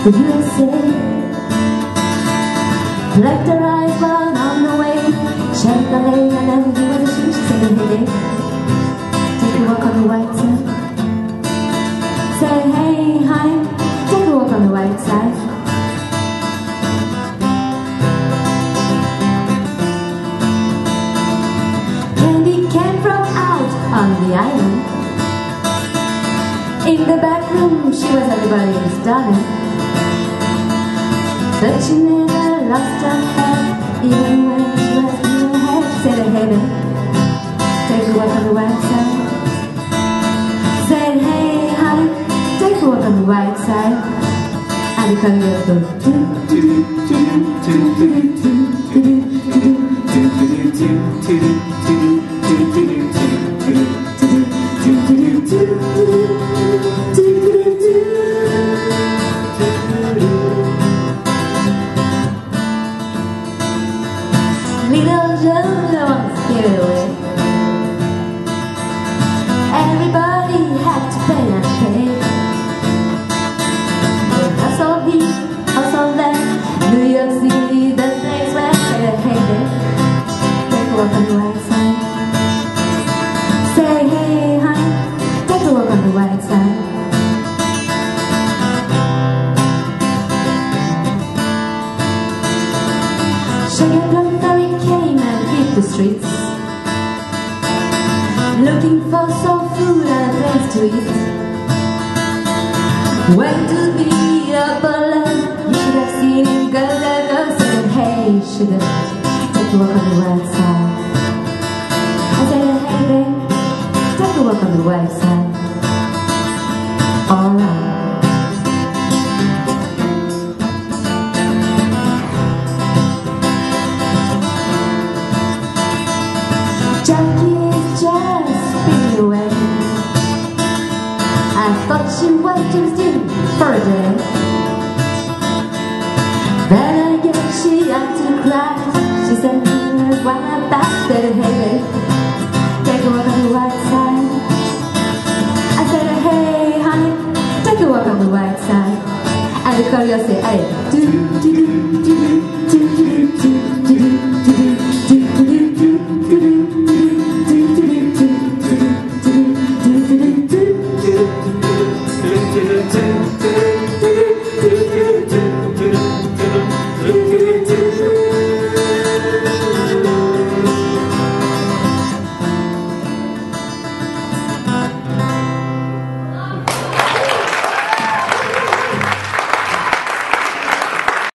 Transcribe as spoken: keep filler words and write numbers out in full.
the U S A. Left her eyes while on the way, checked the lane and then he was a shoe. She said, hey, hey, take a walk on the white side. Said, hey, hi, take a walk on the white side. And he came from out on the island. In the back room, she was everybody's darling, but she never lost her head, even when she was in her head. She said, hey, babe, take a walk on the white side. Said, hey, honey, take a walk on the white side. And the color goes do do do do do do do do do Little Joe wants to get away. Everybody had to pay and pay. Hustle here, hustle there. New York City, the place where I said, hey there, take a walk on the white side. Say, hey honey, take a walk on the white side. Sugar plum fairy came and hit the streets, looking for soul food and a place to eat. Went to the upper land, you should have seen him go, go, go. Said, hey sugar, take a walk on the white side. I said, hey babe, take a walk on the white side. Alright. Jackie is just speeding away. I thought she was just in for a day. Then again she had to cry. She said, right back. Said, hey babe, take a walk on the white side. I said, hey honey, take a walk on the white side. And the courier said, hey,